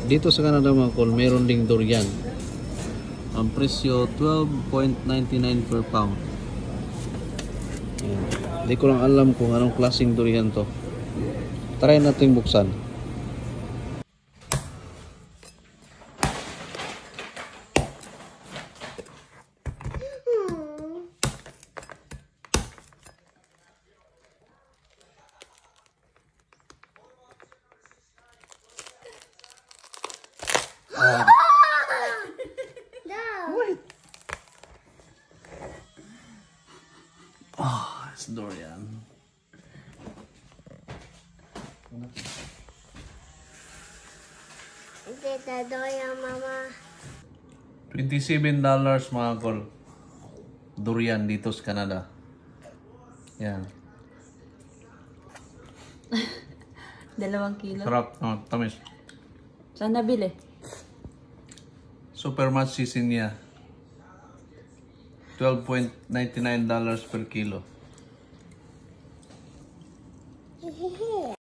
Dito sa Canada mga kol, meron ding durian. Ang presyo, 12.99 per pound. Ayan. Hindi ko lang alam kung anong klaseng durian to. Try natin buksan. Oh, it's durian. Tita Dorian, Mama. $27 mga kol. Durian dito sa Canada. Yan. 2 kilo. Sarap. Oh, tamis. Saan nabili? Supermatch season niya. $12.99 per kilo.